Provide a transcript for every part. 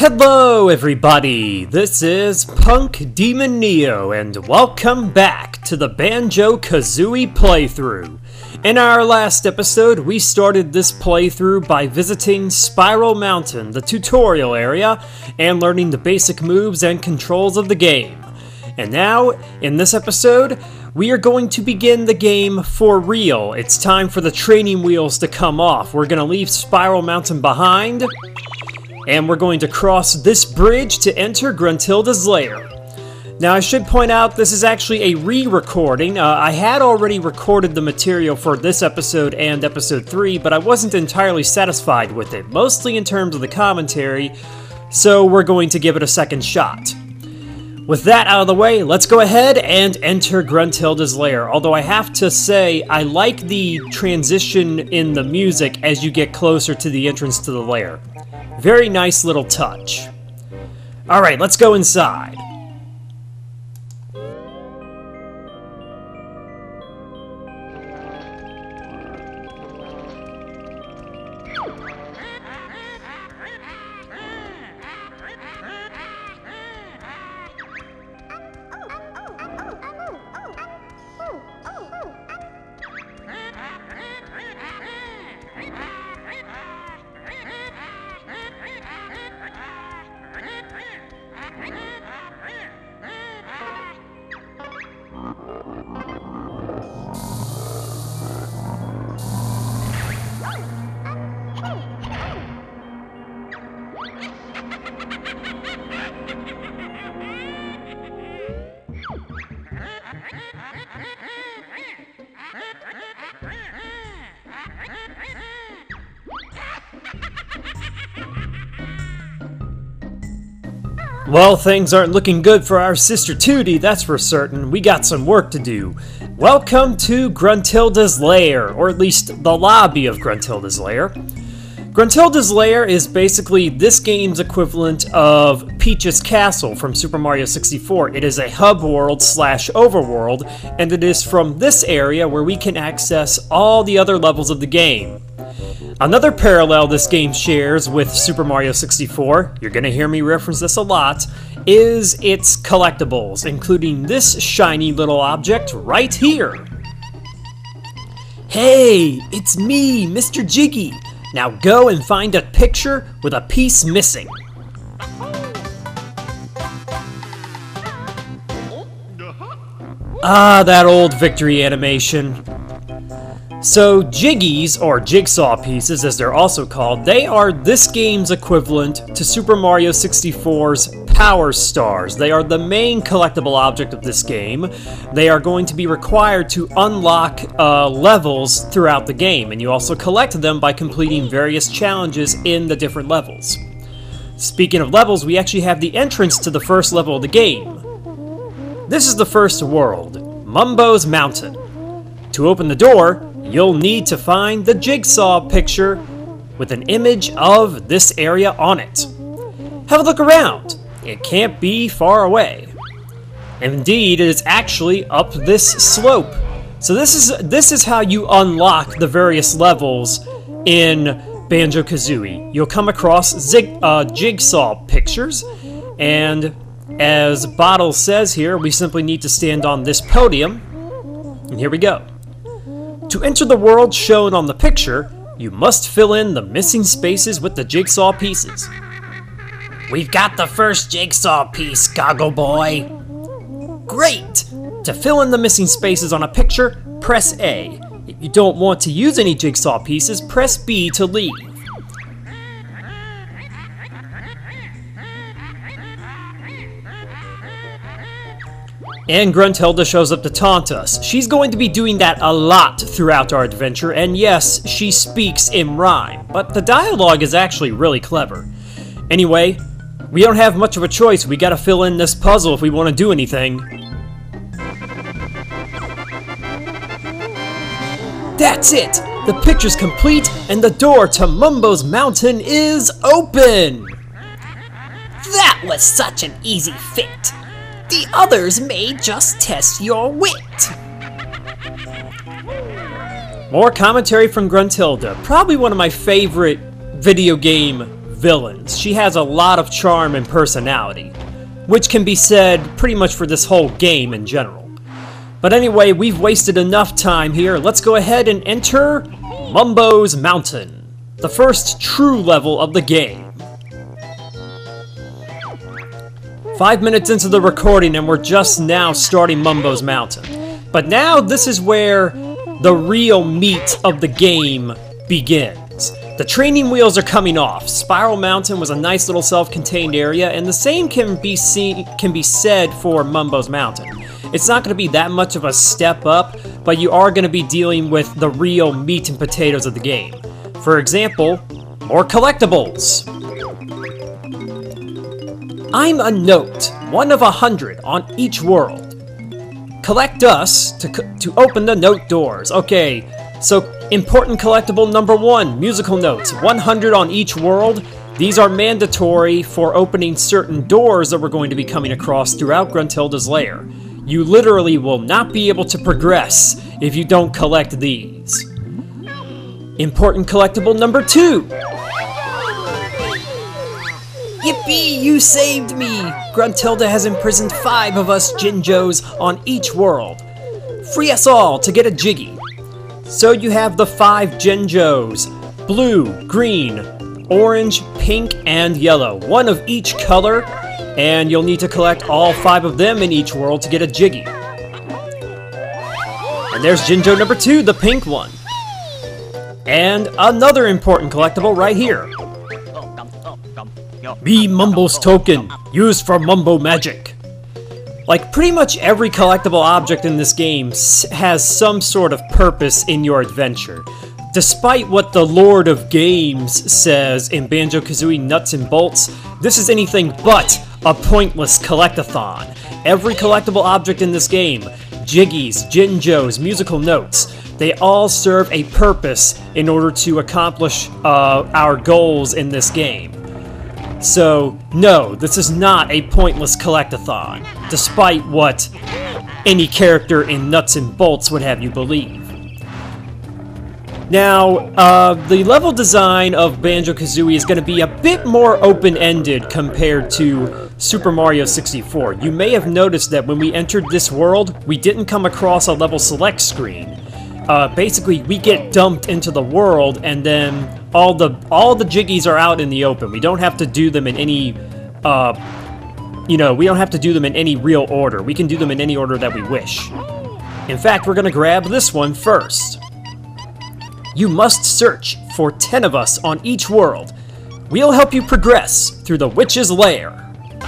Hello everybody, this is Punk Demon Neo and welcome back to the Banjo-Kazooie playthrough. In our last episode, we started this playthrough by visiting Spiral Mountain, the tutorial area, and learning the basic moves and controls of the game. And now, in this episode, we are going to begin the game for real. It's time for the training wheels to come off. We're going to leave Spiral Mountain behind, and we're going to cross this bridge to enter Gruntilda's lair. Now I should point out this is actually a re-recording. I had already recorded the material for this episode and episode 3, but I wasn't entirely satisfied with it, mostly in terms of the commentary, so we're going to give it a second shot. With that out of the way, let's go ahead and enter Gruntilda's lair. Although I have to say, I like the transition in the music as you get closer to the entrance to the lair. Very nice little touch. Alright, let's go inside. Well, things aren't looking good for our sister Tooty, that's for certain. We got some work to do. Welcome to Gruntilda's lair, or at least the lobby of Gruntilda's lair. Gruntilda's lair is basically this game's equivalent of Peach's Castle from Super Mario 64. It is a hub world slash overworld, and it is from this area where we can access all the other levels of the game. Another parallel this game shares with Super Mario 64, you're gonna hear me reference this a lot, is its collectibles, including this shiny little object right here. Hey, it's me, Mr. Jiggy. Now go and find a picture with a piece missing. Ah, that old victory animation. So Jiggies, or jigsaw pieces as they're also called, they are this game's equivalent to Super Mario 64's Power Stars. They are the main collectible object of this game. They are going to be required to unlock levels throughout the game, and you also collect them by completing various challenges in the different levels. Speaking of levels, we actually have the entrance to the first level of the game. This is the first world, Mumbo's Mountain. To open the door, you'll need to find the jigsaw picture with an image of this area on it. Have a look around. It can't be far away. Indeed, it is actually up this slope. So this is how you unlock the various levels in Banjo-Kazooie. You'll come across jigsaw pictures, and as Bottle says here, we simply need to stand on this podium, and here we go. To enter the world shown on the picture, you must fill in the missing spaces with the jigsaw pieces. We've got the first jigsaw piece, Goggle Boy. Great! To fill in the missing spaces on a picture, press A. If you don't want to use any jigsaw pieces, press B to leave. And Gruntilda shows up to taunt us. She's going to be doing that a lot throughout our adventure, and yes, she speaks in rhyme, but the dialogue is actually really clever. Anyway, we don't have much of a choice. We gotta fill in this puzzle if we want to do anything. That's it! The picture's complete, and the door to Mumbo's Mountain is open! That was such an easy fit! The others may just test your wit. More commentary from Gruntilda. Probably one of my favorite video game villains. She has a lot of charm and personality, which can be said pretty much for this whole game in general. But anyway, we've wasted enough time here. Let's go ahead and enter Mumbo's Mountain, the first true level of the game. 5 minutes into the recording and we're just now starting Mumbo's Mountain. But now this is where the real meat of the game begins. The training wheels are coming off. Spiral Mountain was a nice little self-contained area, and the same can be said for Mumbo's Mountain. It's not going to be that much of a step up, but you are going to be dealing with the real meat and potatoes of the game. For example, more collectibles. I'm a note, 1 of 100 on each world. Collect us to open the note doors. Okay, so important collectible number 1, musical notes, 100 on each world. These are mandatory for opening certain doors that we're going to be coming across throughout Gruntilda's lair. You literally will not be able to progress if you don't collect these. Important collectible number 2. Yippee, you saved me! Gruntilda has imprisoned 5 of us Jinjos on each world. Free us all to get a Jiggy. So you have the 5 Jinjos, blue, green, orange, pink, and yellow. 1 of each color, and you'll need to collect all 5 of them in each world to get a Jiggy. And there's Jinjo number 2, the pink one. And another important collectible right here. Be Mumbo's token, used for Mumbo magic. Like, pretty much every collectible object in this game has some sort of purpose in your adventure. Despite what the Lord of Games says in Banjo-Kazooie Nuts and Bolts, this is anything but a pointless collectathon. Every collectible object in this game, Jiggies, Jinjos, musical notes, they all serve a purpose in order to accomplish our goals in this game. So, no, this is not a pointless collectathon, despite what any character in Nuts and Bolts would have you believe. Now, the level design of Banjo-Kazooie is going to be a bit more open-ended compared to Super Mario 64. You may have noticed that when we entered this world, we didn't come across a level select screen. Basically, we get dumped into the world, and then all the Jiggies are out in the open. We don't have to do them in any, we don't have to do them in any real order. We can do them in any order that we wish. In fact, we're gonna grab this one first. You must search for 10 of us on each world. We'll help you progress through the witch's lair.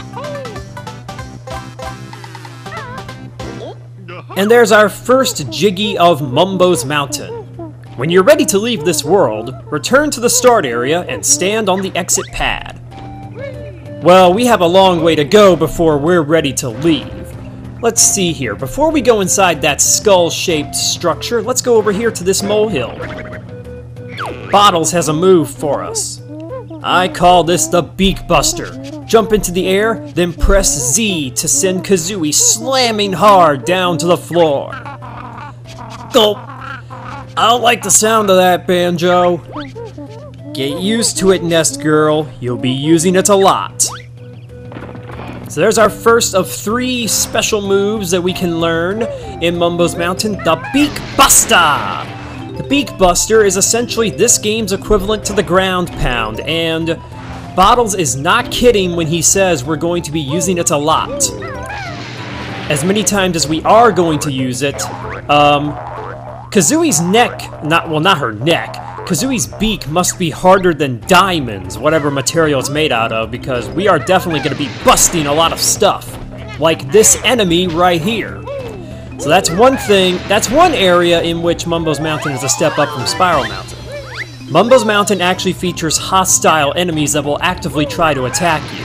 And there's our first Jiggy of Mumbo's Mountain. When you're ready to leave this world, return to the start area and stand on the exit pad. Well, we have a long way to go before we're ready to leave. Let's see here. Before we go inside that skull-shaped structure, let's go over here to this molehill. Bottles has a move for us. I call this the Beak Buster. Jump into the air, then press Z to send Kazooie slamming hard down to the floor. Gulp! I don't like the sound of that, Banjo. Get used to it, Nest Girl. You'll be using it a lot. So there's our first of 3 special moves that we can learn in Mumbo's Mountain, the Beak Buster! The Beak Buster is essentially this game's equivalent to the Ground Pound, and Bottles is not kidding when he says we're going to be using it a lot. As many times as we are going to use it, Kazooie's neck, not her neck, Kazooie's beak must be harder than diamonds, whatever material it's made out of, because we are definitely going to be busting a lot of stuff, like this enemy right here. So that's one thing, that's one area in which Mumbo's Mountain is a step up from Spiral Mountain. Mumbo's Mountain actually features hostile enemies that will actively try to attack you.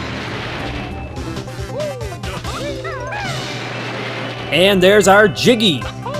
And there's our Jiggy.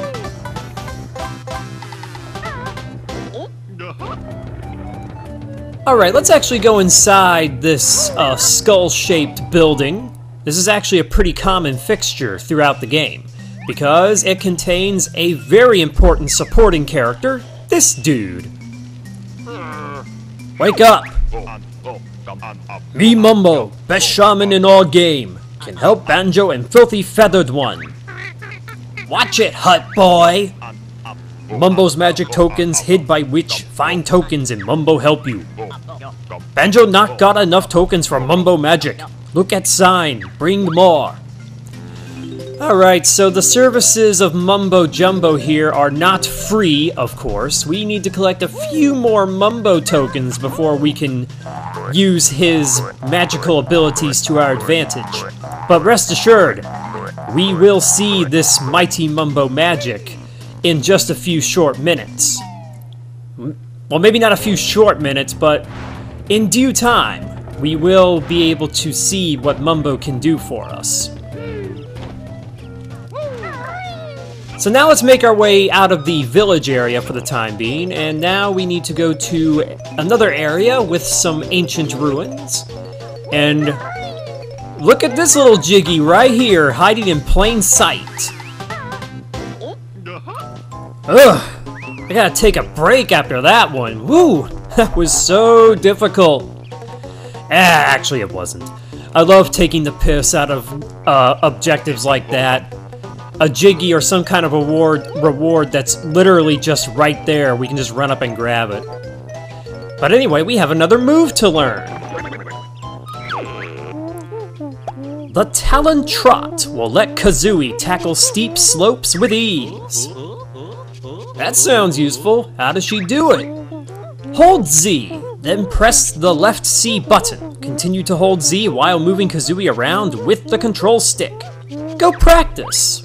Alright, let's actually go inside this skull-shaped building. This is actually a pretty common fixture throughout the game, because it contains a very important supporting character, this dude. Wake up! Me Mumbo, best shaman in all game. Can help Banjo and Filthy Feathered One. Watch it, Hut Boy! Mumbo's magic tokens hid by witch. Find tokens and Mumbo help you. Banjo not got enough tokens for Mumbo magic. Look at sign. Bring more. Alright, so the services of Mumbo Jumbo here are not free, of course. We need to collect a few more Mumbo tokens before we can use his magical abilities to our advantage. But rest assured, we will see this mighty Mumbo magic in just a few short minutes. Well, maybe not a few short minutes, but in due time, we will be able to see what Mumbo can do for us. So now let's make our way out of the village area for the time being, and now we need to go to another area with some ancient ruins. And look at this little Jiggy right here, hiding in plain sight. Ugh, I gotta take a break after that one. Woo, that was so difficult. Actually it wasn't. I love taking the piss out of objectives like that. A Jiggy or some kind of reward that's literally just right there. We can just run up and grab it. But anyway, we have another move to learn. The Talon Trot will let Kazooie tackle steep slopes with ease. That sounds useful. How does she do it? Hold Z, then press the left C button. Continue to hold Z while moving Kazooie around with the control stick. Go practice.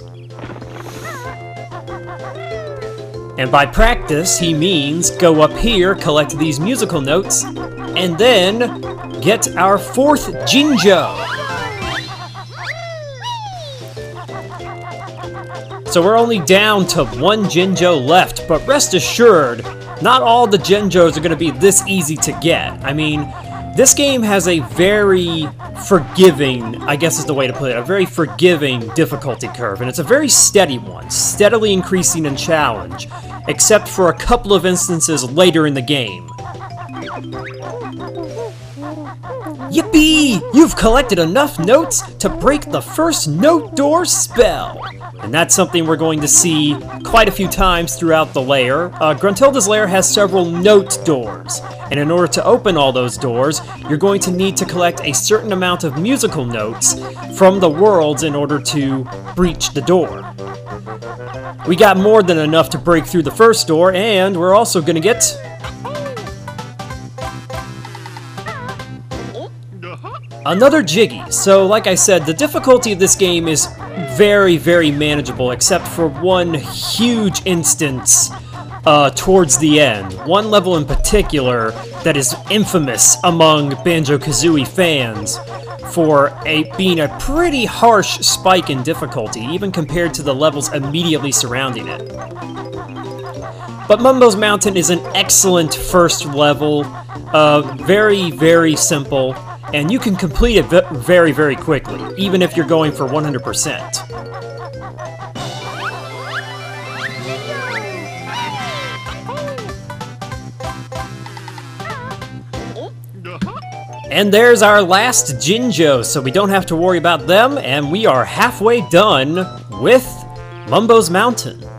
And by practice, he means go up here, collect these musical notes, and then get our fourth Jinjo. So we're only down to one Jinjo left, but rest assured, not all the Jinjos are going to be this easy to get. I mean, this game has a very forgiving, I guess is the way to put it, a very forgiving difficulty curve, and it's a very steady one, steadily increasing in challenge, except for a couple of instances later in the game. Yippee! You've collected enough notes to break the first note door spell! And that's something we're going to see quite a few times throughout the lair. Gruntilda's lair has several note doors, and in order to open all those doors, you're going to need to collect a certain amount of musical notes from the worlds in order to breach the door. We got more than enough to break through the first door, and we're also going to get another Jiggy. So, like I said, the difficulty of this game is very, very manageable, except for one huge instance towards the end. One level in particular that is infamous among Banjo-Kazooie fans for being a pretty harsh spike in difficulty, even compared to the levels immediately surrounding it. But Mumbo's Mountain is an excellent first level, very, very simple, and you can complete it very, very quickly, even if you're going for 100%. And there's our last Jinjo, so we don't have to worry about them, and we are halfway done with Mumbo's Mountain.